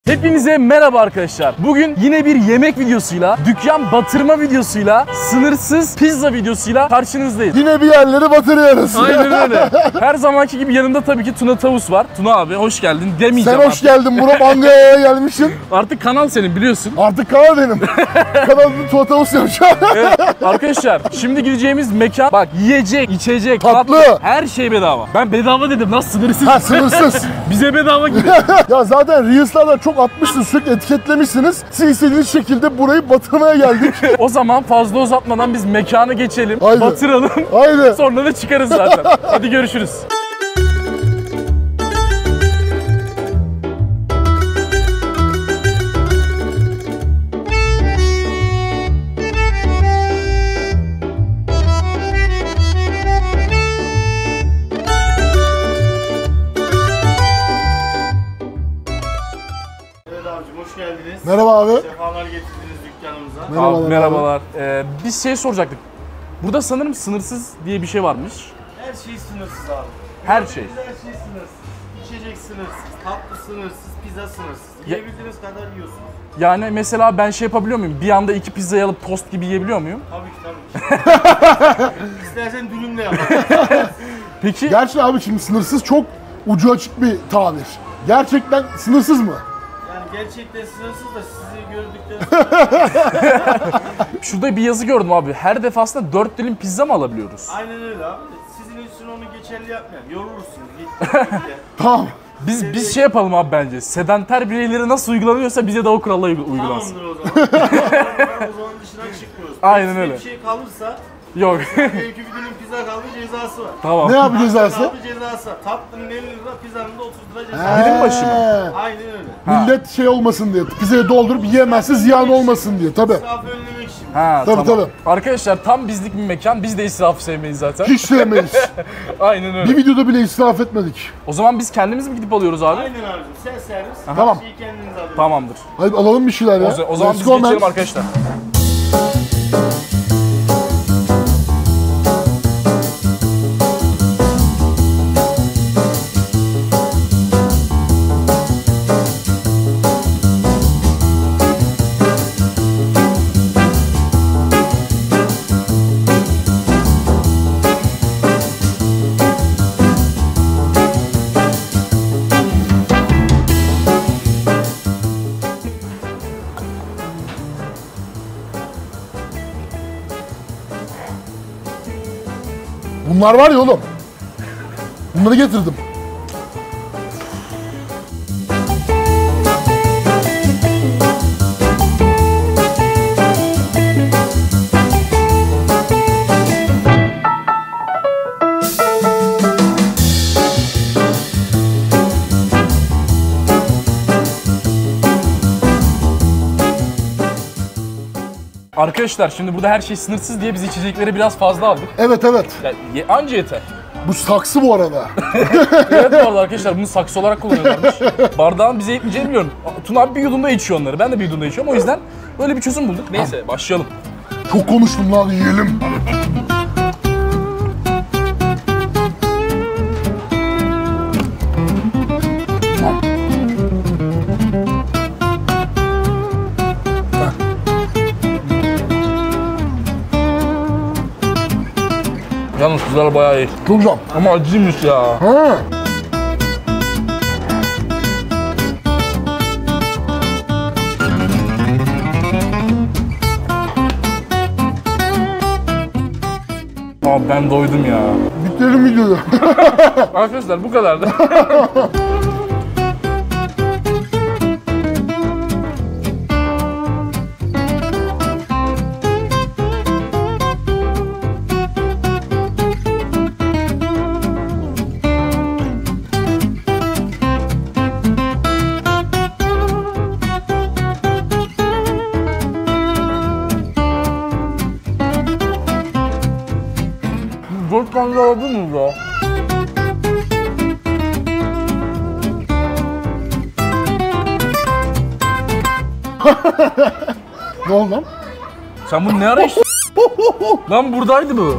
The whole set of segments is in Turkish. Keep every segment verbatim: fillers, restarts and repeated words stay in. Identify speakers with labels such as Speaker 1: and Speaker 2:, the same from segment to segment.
Speaker 1: Hepinize merhaba arkadaşlar. Bugün yine bir yemek videosuyla, dükkan batırma videosuyla, sınırsız pizza videosuyla karşınızdayız.
Speaker 2: Yine bir yerleri batırıyoruz.
Speaker 1: Aynen öyle. Her zamanki gibi yanında tabii ki Tuna Tavus var. Tuna abi hoş geldin demeyeceğim.
Speaker 2: Sen hoş
Speaker 1: artık.
Speaker 2: geldin Murat, Ankara'ya gelmişsin.
Speaker 1: Artık kanal senin biliyorsun.
Speaker 2: Artık kanal benim. Kanalımı Tuatavus yapacağım.
Speaker 1: Evet, arkadaşlar şimdi gideceğimiz mekan bak yiyecek, içecek,
Speaker 2: Tatlı.
Speaker 1: tatlı, her şey bedava. Ben bedava dedim nasıl sınırsız?
Speaker 2: Ha, sınırsız.
Speaker 1: Bize bedava gibi.
Speaker 2: Ya zaten Reels'larda çok atmışsınız, sürekli etiketlemişsiniz. Siz istediğiniz şekilde burayı batırmaya geldik.
Speaker 1: O zaman fazla uzatmadan biz mekana geçelim,
Speaker 2: Haydi.
Speaker 1: batıralım.
Speaker 2: Haydi.
Speaker 1: Sonra da çıkarız zaten. Hadi görüşürüz.
Speaker 3: Hoş geldiniz.
Speaker 2: Merhaba abi.
Speaker 3: Sefalar getirdiniz dükkanımıza.
Speaker 2: Merhabalar.
Speaker 1: Abi, merhabalar. Ee, biz şey soracaktık. Burada sanırım sınırsız diye bir şey varmış.
Speaker 3: Her şey sınırsız abi.
Speaker 1: Her şey.
Speaker 3: Her şey sınırsız. İçecek sınırsız, tatlı sınırsız, pizza sınırsız.
Speaker 1: Ya-
Speaker 3: Yiyebildiğiniz kadar yiyorsunuz.
Speaker 1: Yani mesela ben şey yapabiliyor muyum? Bir anda iki pizzayı alıp tost gibi yiyebiliyor muyum?
Speaker 3: Tabii ki tabii ki. İstersen dürümle yapalım.
Speaker 1: Peki
Speaker 2: Gerçi abi şimdi sınırsız çok ucu açık bir tabir. Gerçekten sınırsız mı?
Speaker 3: Yani gerçekten sınırsız da sizi gördükten sonra
Speaker 1: şurada bir yazı gördüm abi. Her defasında dört dilim pizza mı alabiliyoruz?
Speaker 3: aynen öyle abi. Sizin için onu geçerli yapmayalım. Yorulursunuz. Git, git, git.
Speaker 2: Tamam.
Speaker 1: Biz biz şey yapalım abi bence. Sedanter bireylere nasıl uygulanıyorsa bize de o kurallar uygulansın.
Speaker 3: Tamamdır o zaman. O zaman dışına çıkmıyoruz.
Speaker 1: Aynen
Speaker 3: Size
Speaker 1: öyle.
Speaker 3: bir şey kalırsa,
Speaker 1: Yok.
Speaker 3: belki bir dilim pizza kaldı cezası var.
Speaker 1: Tamam.
Speaker 2: Ne abi cezası?
Speaker 3: Kaldı cezası var. Tatlının elli lira, pizzanın da otuz lira cezası.
Speaker 1: Dilim başı mı?
Speaker 2: He.
Speaker 3: Aynen öyle.
Speaker 2: Millet şey olmasın diye, pizzayı doldurup yiyemezse ziyan olmasın diye tabi.
Speaker 3: İsrafı önlemek için.
Speaker 1: Ha,
Speaker 2: Tabii,
Speaker 1: tamam.
Speaker 2: tabii.
Speaker 1: Arkadaşlar tam bizlik bir mekan. Biz de israfı sevmeyiz zaten.
Speaker 2: Hiç sevmeyiz.
Speaker 1: Aynen öyle.
Speaker 2: Bir videoda bile israf etmedik.
Speaker 1: O zaman biz kendimiz mi gidip alıyoruz abi?
Speaker 3: Aynen abicim. Sen servis.
Speaker 2: Tamam.
Speaker 3: Her şeyi kendiniz alıyorsunuz.
Speaker 1: Tamamdır.
Speaker 2: Hadi alalım bir şeyler ya.
Speaker 1: O, o zaman
Speaker 2: Let's
Speaker 1: biz
Speaker 2: go,
Speaker 1: geçelim
Speaker 2: man.
Speaker 1: arkadaşlar.
Speaker 2: Bunlar var ya oğlum. Bunları getirdim.
Speaker 1: Arkadaşlar şimdi burada her şey sınırsız diye biz içecekleri biraz fazla aldık.
Speaker 2: Evet evet.
Speaker 1: Yani ye- anca yeter.
Speaker 2: Bu saksı bu arada.
Speaker 1: Evet bu arada arkadaşlar bunu saksı olarak kullanıyorlarmış. Bardağın bize yetmeyeceğini biliyorum. Tuna abi bir yudumda içiyor onları. Ben de bir yudumda içiyorum. O yüzden böyle bir çözüm bulduk. Neyse başlayalım.
Speaker 2: Çok konuştum lan, yiyelim.
Speaker 1: Yalnız kızlar bayağı iyi.
Speaker 2: Çok güzel.
Speaker 1: Ama acıymış ya.
Speaker 2: Ha.
Speaker 1: Abi ben doydum ya.
Speaker 2: Bitirelim videoyu.
Speaker 1: Arkadaşlar bu kadardı. Dört tane daha aldın mı ya?
Speaker 2: Ne oldu lan?
Speaker 1: Sen bunu ne ara içtin? Lan buradaydı bu.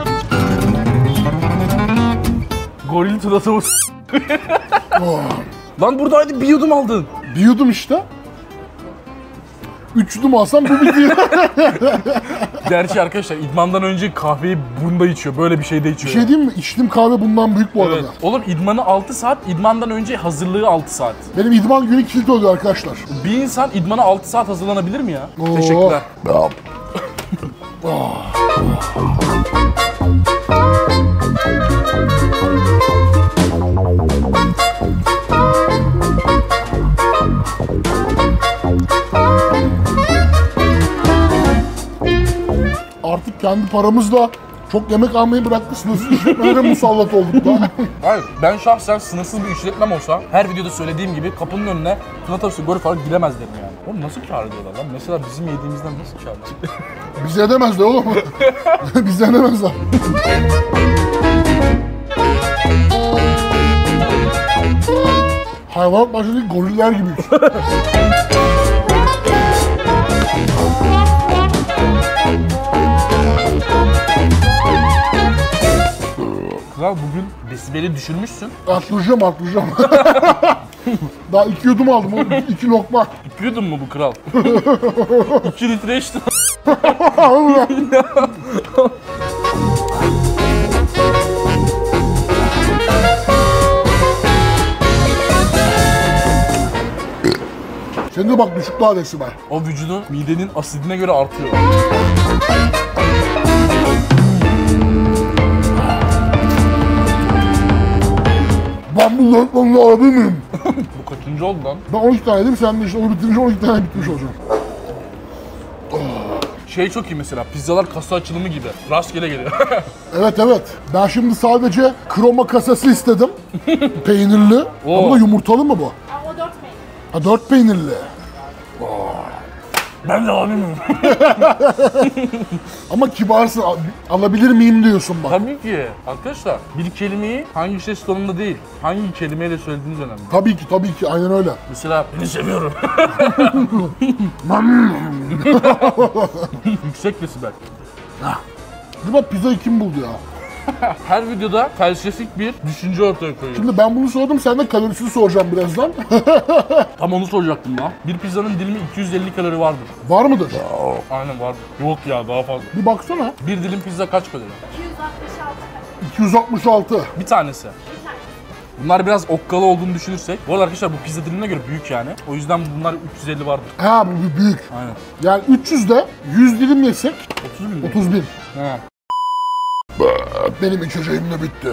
Speaker 1: Goril Tuna Tavus. Lan buradaydı, bir yudum aldın.
Speaker 2: Bir yudum işte. Üç yudum alsam bu bitiyor.
Speaker 1: Gerçi arkadaşlar idmandan önce kahveyi bunda içiyor. Böyle bir şeyde
Speaker 2: Bir
Speaker 1: içiyor.
Speaker 2: şey diyeyim mi? İçtiğim kahve bundan büyük bu arada.
Speaker 1: Evet. Oğlum idmanı altı saat, idmandan önce hazırlığı altı saat.
Speaker 2: Benim idman günü kilit oluyor arkadaşlar.
Speaker 1: Bir insan idmana altı saat hazırlanabilir mi ya?
Speaker 2: Oo.
Speaker 1: Teşekkürler.
Speaker 2: Artık kendi paramızla çok yemek almayı bıraktık. Sınırsız işletmelere musallat olduk da.
Speaker 1: Hayır, ben şahsen sınırsız bir işletmem olsa her videoda söylediğim gibi kapının önüne tuna tavsiye golf olarak giremez derim yani. Oğlum nasıl kâr ediyorlar lan? Mesela bizim yediğimizden nasıl kâr ediyorlar?
Speaker 2: Bizi edemezler oğlum. Bizi edemezler. Hayvanat bahçesi goriller gibi.
Speaker 1: Kral bugün desibeli düşürmüşsün.
Speaker 2: Arttıracağım arttıracağım. Daha iki yudum aldım oğlum. İki lokma.
Speaker 1: İki yudum mu bu kral? İki litre içtin.
Speaker 2: Senin de bak düşük daha desibel.
Speaker 1: O vücudun midenin asidine göre artıyor.
Speaker 2: Ben bu lokmanın abi miyim?
Speaker 1: Bu kaçıncı oldu lan?
Speaker 2: Ben on iki tane yedim, sen de işte onu bitirince on iki tane bitmiş olacak.
Speaker 1: Şey çok iyi mesela, pizzalar kasa açılımı gibi. Rastgele geliyor.
Speaker 2: Evet evet. Ben şimdi sadece kroma kasası istedim. Peynirli.
Speaker 1: Oo.
Speaker 2: Ama yumurtalı mı bu?
Speaker 4: Aa, o dört peynir.
Speaker 2: Ha dört peynirli.
Speaker 1: Ben de abimim.
Speaker 2: Ama kibarsın. al- Alabilir miyim diyorsun bak.
Speaker 1: Tabii ki. Arkadaşlar bir kelimeyi hangi ses tonunda değil, hangi kelimeyle söylediğiniz önemli.
Speaker 2: Tabii ki tabii ki aynen öyle.
Speaker 1: Mesela beni seviyorum. Yüksek desibel.
Speaker 2: Değil mi? Pizzayı kim buldu ya?
Speaker 1: Her videoda felsefik bir düşünce ortaya koyuyor.
Speaker 2: Şimdi ben bunu sordum, sen de kalorisini soracağım birazdan.
Speaker 1: Tam onu soracaktım lan. Bir pizzanın dilimi iki yüz elli kalori vardır.
Speaker 2: Var mıdır?
Speaker 1: Aynen vardır. Yok ya daha fazla.
Speaker 2: Bir baksana.
Speaker 1: Bir dilim pizza kaç kalori?
Speaker 4: iki yüz altmış altı kalori.
Speaker 2: iki yüz altmış altı.
Speaker 1: Bir tanesi.
Speaker 4: Bir tane.
Speaker 1: Bunlar biraz okkalı olduğunu düşünürsek. Bu arada arkadaşlar bu pizza dilimine göre büyük yani. O yüzden bunlar üç yüz elli vardır.
Speaker 2: Ha bu büyük.
Speaker 1: Aynen.
Speaker 2: Yani üç yüzde yüz dilim yesek
Speaker 1: otuz bin mi?
Speaker 2: otuz bin.
Speaker 1: He.
Speaker 2: Benim içeceğim de bitti.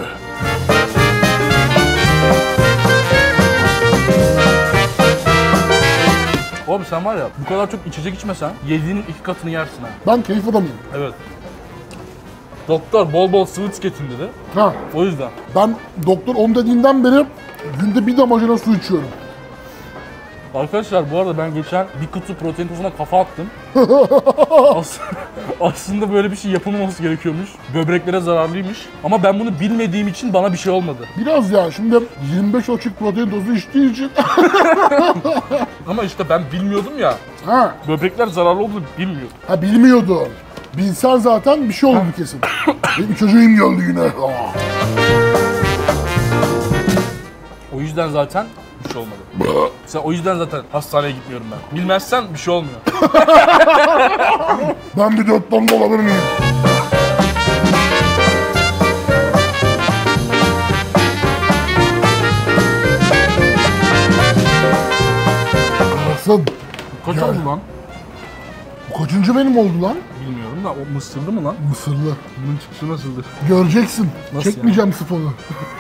Speaker 1: Oğlum sen var ya bu kadar çok içecek içmesen yediğinin iki katını yersin ha.
Speaker 2: Ben keyif adamıyım.
Speaker 1: Evet. Doktor bol bol sıvı tüketin dedi.
Speaker 2: Ha,
Speaker 1: O yüzden.
Speaker 2: ben doktor on dediğinden beri günde bir damacana su içiyorum.
Speaker 1: Arkadaşlar bu arada ben geçen bir kutu protein tozuna kafa attım. As- aslında böyle bir şey yapılmaması gerekiyormuş. Böbreklere zararlıymış. Ama ben bunu bilmediğim için bana bir şey olmadı.
Speaker 2: Biraz ya şimdi yirmi beş açık protein tozu içtiği için.
Speaker 1: Ama işte ben bilmiyordum ya.
Speaker 2: Ha,
Speaker 1: Böbrekler zararlı olduğunu bilmiyordum.
Speaker 2: ha bilmiyordun. Bilsen zaten bir şey oldu kesin. Benim içeceğim geldi yine. Aa.
Speaker 1: O yüzden zaten bir şey olmadı. Sen o yüzden zaten hastaneye gitmiyorum ben. Bilmezsen bir şey olmuyor.
Speaker 2: Ben bir dört bomba olabilir miyim? Nasıl?
Speaker 1: Kaç
Speaker 2: Ya.
Speaker 1: oldu lan?
Speaker 2: Bu kaçıncı benim oldu lan?
Speaker 1: Bilmiyorum da o mısırlı mı lan?
Speaker 2: Mısırlı.
Speaker 1: Bunun çıkışı nasıldır?
Speaker 2: Göreceksin.
Speaker 1: Nasıl
Speaker 2: Çekmeyeceğim sifonu.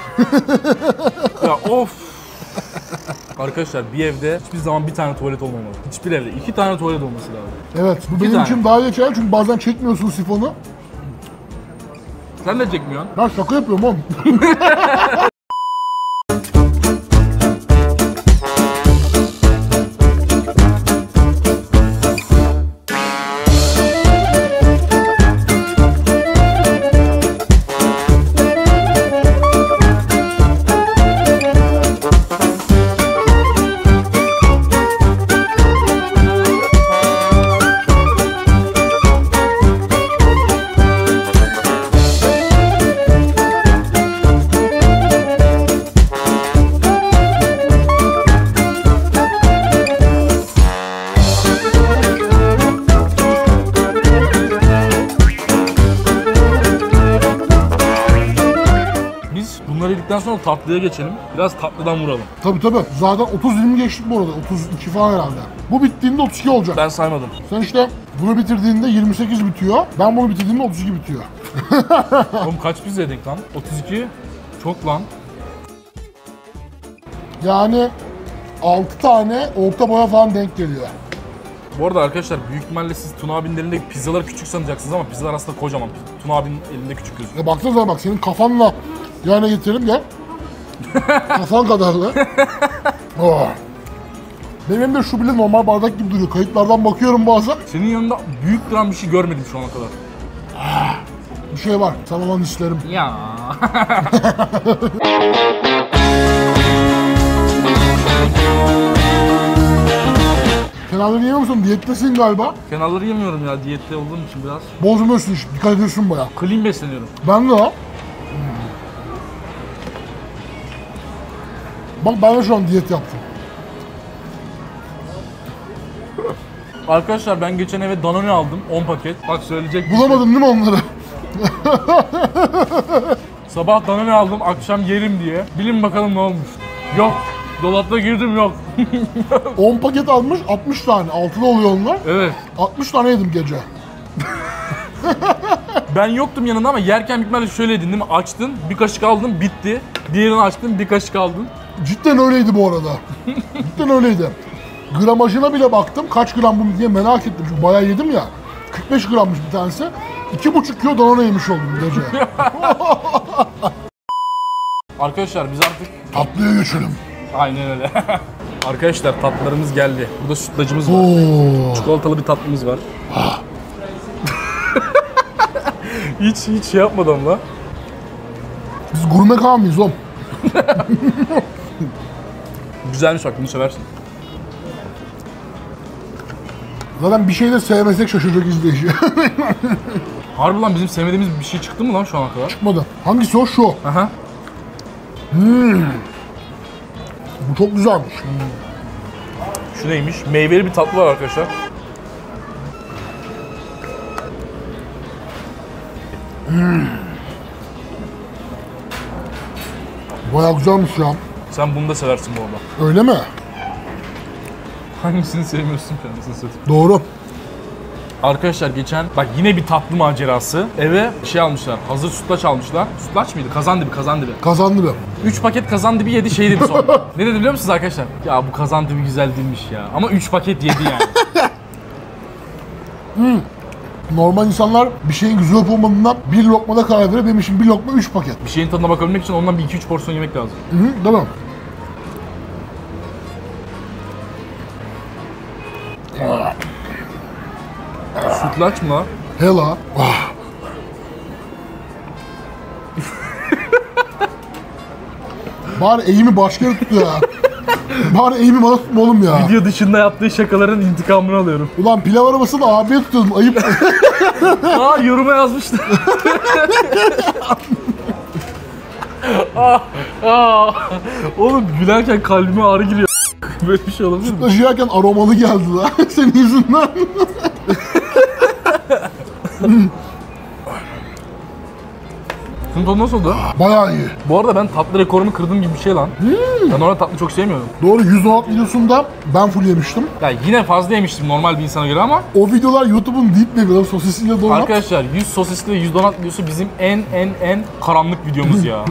Speaker 1: Ya of! Arkadaşlar bir evde hiçbir zaman bir tane tuvalet olmamalı. Hiçbir evde iki tane tuvalet olması lazım.
Speaker 2: Evet, bu
Speaker 1: İki
Speaker 2: benim
Speaker 1: tane.
Speaker 2: için daha geçerli çünkü bazen çekmiyorsun sifonu.
Speaker 1: Sen de çekmiyorsun.
Speaker 2: Ben şaka yapıyorum oğlum.
Speaker 1: sonra tatlıya geçelim. Biraz tatlıdan vuralım.
Speaker 2: Tabii tabii. Zaten otuz yirmi geçtik bu arada. otuz iki falan herhalde. Bu bittiğinde otuz iki olacak.
Speaker 1: Ben saymadım.
Speaker 2: Sen işte bunu bitirdiğinde yirmi sekiz bitiyor. Ben bunu bitirdiğimde otuz iki bitiyor.
Speaker 1: Oğlum kaç pizza yedik lan? otuz iki. Çok lan.
Speaker 2: Yani altı tane orta boya falan denk geliyor.
Speaker 1: Bu arada arkadaşlar büyük ihtimalle siz Tuna abinin elindeki pizzaları küçük sanacaksınız ama pizzalar aslında kocaman. Tuna abinin elinde küçük gözüküyor.
Speaker 2: Ya baksana bak senin kafanla yana getirelim gel. Kafan kadarlı. Oh. Benim elimde şu bile normal bardak gibi duruyor. Kayıtlardan bakıyorum bazen.
Speaker 1: Senin yanında büyük duran bir şey görmedim şu ana kadar.
Speaker 2: Bir şey var. Tamamen isterim.
Speaker 1: Ya.
Speaker 2: Kenarları yemiyor musun? Diyettesin galiba.
Speaker 1: Kenarları yemiyorum ya diyette olduğum için biraz.
Speaker 2: Bozmuyorsun işte. Dikkat ediyorsun baya.
Speaker 1: Clean besleniyorum.
Speaker 2: Ben de ha. Bak ben de şu an diyet yaptım.
Speaker 1: Arkadaşlar ben geçen eve Danone aldım on paket. Bak söyleyecek.
Speaker 2: Bulamadın değil mi onları?
Speaker 1: Sabah Danone aldım akşam yerim diye. Bilin bakalım ne olmuş. Yok. Dolapta girdim yok.
Speaker 2: on paket almış, altmış tane. altıda oluyor onlar.
Speaker 1: Evet.
Speaker 2: altmış tane yedim gece.
Speaker 1: Ben yoktum yanında ama yerken bitmez şöyle yedin değil mi? Açtın, bir kaşık aldın, bitti. Diğerini açtın, bir kaşık aldın.
Speaker 2: Cidden öyleydi bu arada. Cidden öyleydi. Gramajına bile baktım. Kaç gram bu diye merak ettim. Çünkü bayağı yedim ya. kırk beş grammış bir tanesi. iki buçuk kilo Danone yemiş oldum gece.
Speaker 1: Arkadaşlar biz artık...
Speaker 2: Tatlıya geçelim.
Speaker 1: Aynen öyle. Arkadaşlar tatlılarımız geldi. Burada sütlacımız var.
Speaker 2: Oo.
Speaker 1: Çikolatalı bir tatlımız var. hiç hiç şey yapmadım la.
Speaker 2: Biz gurme kaan mıyız oğlum?
Speaker 1: Güzelmiş bak bunu seversin.
Speaker 2: Zaten bir şey de sevmesek şaşıracak izleyici.
Speaker 1: Harbi lan bizim sevmediğimiz bir şey çıktı mı lan şu ana kadar?
Speaker 2: Çıkmadı. Hangisi o? Şu.
Speaker 1: Aha.
Speaker 2: Bu çok güzelmiş.
Speaker 1: Şu neymiş? Meyveli bir tatlı var arkadaşlar.
Speaker 2: Bayağı güzelmiş ya.
Speaker 1: Sen bunu da seversin bu arada.
Speaker 2: Öyle mi?
Speaker 1: Hangisini sevmiyorsun ki anasını satayım?
Speaker 2: Doğru.
Speaker 1: Arkadaşlar geçen bak yine bir tatlı macerası. Eve şey almışlar. Hazır sütlaç almışlar. Sütlaç mıydı? Kazandibi, kazandibi.
Speaker 2: Kazandı be.
Speaker 1: üç paket kazandibi yedi şey dedi sonra. Ne dedi biliyor musunuz arkadaşlar? Ya bu kazandibi güzel değilmiş ya. Ama üç paket yedi yani.
Speaker 2: Normal insanlar bir şeyin güzel olup olmadığından bir lokmada karar verir. Benim için bir lokma üç paket.
Speaker 1: Bir şeyin tadına bakabilmek için ondan bir iki üç porsiyon yemek lazım.
Speaker 2: Hı hı, değil mi?
Speaker 1: Sütlaç mı?
Speaker 2: Hela. Ah. Bari eğimi başka yere tut ya. Bari eğimi bana tutma oğlum ya.
Speaker 1: Video dışında yaptığı şakaların intikamını alıyorum.
Speaker 2: Ulan pilav arabasını abiye tutuyordum. Ayıp.
Speaker 1: Aa yoruma yazmıştı. aa, aa. Oğlum gülerken kalbime ağrı giriyor. Böyle bir şey olabilir mi?
Speaker 2: Taşıyarken aromalı geldi lan. Senin yüzünden.
Speaker 1: Şunun tadı nasıl oldu?
Speaker 2: Bayağı iyi.
Speaker 1: Bu arada ben tatlı rekorumu kırdım gibi bir şey lan. Ben orada tatlı çok sevmiyorum.
Speaker 2: Doğru, yüz on altı videosunda ben full yemiştim.
Speaker 1: Ya yine fazla yemiştim normal bir insana göre ama
Speaker 2: O videolar YouTube'un deep web'i, sosisiyle donat.
Speaker 1: arkadaşlar yüz sosisli ve yüz donat videosu bizim en en en karanlık videomuz ya.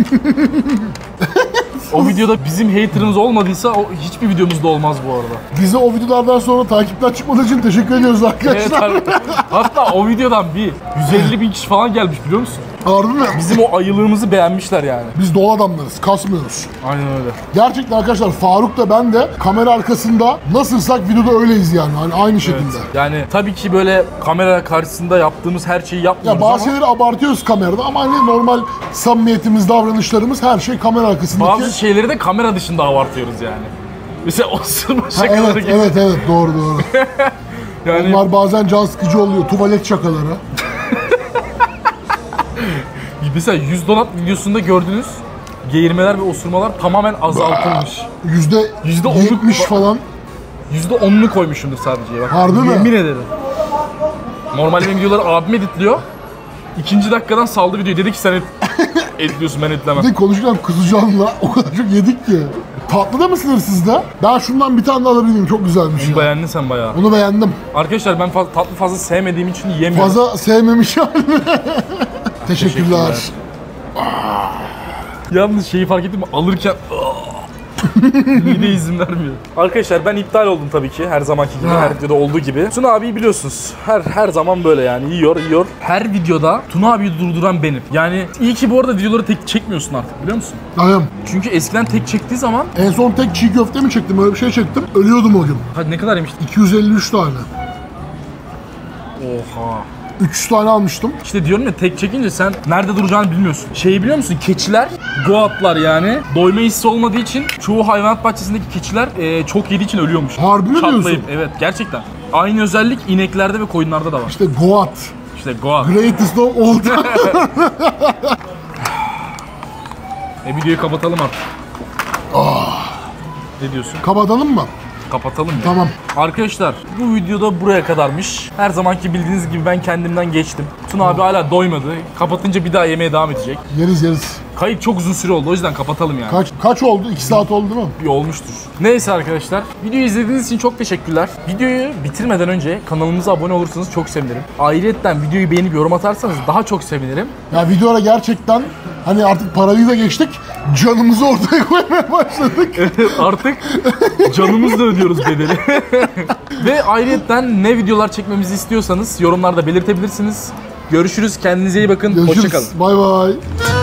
Speaker 1: O videoda bizim haterımız olmadıysa o hiçbir videomuzda olmaz bu arada.
Speaker 2: Bize o videolardan sonra takipten çıkmadığı için teşekkür ediyoruz
Speaker 1: Evet,
Speaker 2: arkadaşlar.
Speaker 1: harbi. Hatta o videodan bir yüz elli bin kişi falan gelmiş biliyor musun?
Speaker 2: Harbi mi?
Speaker 1: Bizim o ayılığımızı beğenmişler yani.
Speaker 2: Biz dolu adamlarız, kasmıyoruz.
Speaker 1: Aynen öyle.
Speaker 2: Gerçekten arkadaşlar Faruk da ben de kamera arkasında nasılsak videoda öyleyiz yani. Hani aynı şekilde.
Speaker 1: Yani tabii ki böyle kamera karşısında yaptığımız her şeyi yapmıyoruz
Speaker 2: Ya bazı
Speaker 1: ama
Speaker 2: şeyleri abartıyoruz kamerada ama hani normal samimiyetimiz, davranışlarımız her şey kamera arkasındaki.
Speaker 1: bazı şeyleri de kamera dışında abartıyoruz yani. Mesela osurma
Speaker 2: Ha,
Speaker 1: şakaları
Speaker 2: evet,
Speaker 1: gibi.
Speaker 2: evet, evet, doğru doğru.
Speaker 1: Yani
Speaker 2: Onlar bazen can sıkıcı oluyor. Tuvalet şakaları.
Speaker 1: mesela yüz donat videosunda gördüğünüz geğirmeler ve osurmalar tamamen azaltılmış.
Speaker 2: Yüzde
Speaker 1: Yüzde onu-
Speaker 2: yetmiş falan.
Speaker 1: yüzde onunu koymuşumdur sadece. Bak,
Speaker 2: Harbi mi?
Speaker 1: yemin ederim. Normalde benim videoları abim editliyor. İkinci dakikadan saldı videoyu. Dedi ki sen et, etliyorsun ben etlemem.
Speaker 2: Bir de konuşurken kusacağımla o kadar çok yedik ki. Tatlı da mı sınırsız da? Ben şundan bir tane daha alabilir miyim? Çok güzelmiş
Speaker 1: Bunu
Speaker 2: ya.
Speaker 1: beğendin sen bayağı.
Speaker 2: Bunu beğendim.
Speaker 1: Arkadaşlar ben faz- tatlı fazla sevmediğim için yiyemiyorum.
Speaker 2: Fazla sevmemiş yani. Teşekkürler.
Speaker 1: Teşekkürler. Yalnız şeyi fark ettin mi? Alırken mide izin vermiyor. Arkadaşlar ben iptal oldum tabii ki her zamanki gibi, her videoda olduğu gibi. Tuna abiyi biliyorsunuz. Her her zaman böyle yani yiyor yiyor. Her videoda Tuna abiyi durduran benim. Yani iyi ki bu arada videoları tek çekmiyorsun artık biliyor musun?
Speaker 2: Aynen.
Speaker 1: Çünkü eskiden tek çektiği zaman
Speaker 2: En son tek çiğ köfte mi çektim? Öyle bir şey çektim. Ölüyordum o gün.
Speaker 1: hadi ne kadar yemiştin?
Speaker 2: iki yüz elli üç tane.
Speaker 1: Oha.
Speaker 2: üç yüz tane almıştım.
Speaker 1: İşte diyorum ya tek çekince sen nerede duracağını bilmiyorsun. Şeyi biliyor musun? Keçiler, goatlar yani doyma hissi olmadığı için çoğu hayvanat bahçesindeki keçiler e, çok yediği için ölüyormuş.
Speaker 2: Harbi mi
Speaker 1: Çatlayıp,
Speaker 2: diyorsun?
Speaker 1: evet gerçekten. Aynı özellik ineklerde ve koyunlarda da var.
Speaker 2: İşte Goat.
Speaker 1: İşte goat.
Speaker 2: Greatest of all time.
Speaker 1: E videoyu kapatalım artık. Ne diyorsun?
Speaker 2: Kapatalım mı?
Speaker 1: Kapatalım ya.
Speaker 2: Tamam.
Speaker 1: Arkadaşlar bu videoda buraya kadarmış. Her zamanki bildiğiniz gibi ben kendimden geçtim. Tuna abi hala doymadı. Kapatınca bir daha yemeye devam edecek.
Speaker 2: Yeriz yeriz.
Speaker 1: Kayıt çok uzun süre oldu o yüzden kapatalım yani.
Speaker 2: Kaç kaç oldu? iki saat oldu değil mi?
Speaker 1: Bir olmuştur. Neyse arkadaşlar, videoyu izlediğiniz için çok teşekkürler. Videoyu bitirmeden önce kanalımıza abone olursanız çok sevinirim. Ayrıca videoyu beğenip yorum atarsanız daha çok sevinirim.
Speaker 2: Ya videoda gerçekten hani artık parayı da geçtik. Canımızı ortaya koymaya başladık.
Speaker 1: Artık canımızla ödüyoruz bedeli. Ve ayrıca ne videolar çekmemizi istiyorsanız yorumlarda belirtebilirsiniz. Görüşürüz, kendinize iyi bakın, hoşçakalın.
Speaker 2: Görüşürüz. Bay bay.